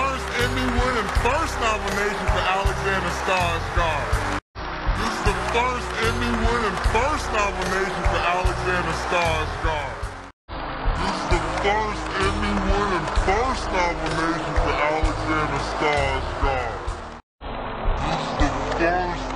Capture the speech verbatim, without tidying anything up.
first Emmy-winning first nomination for Alexander Skarsgard. This is the first Emmy-winning first nomination for Alexander Skarsgard. This is the first Emmy-winning first nomination for Alexander Skarsgard. This is the first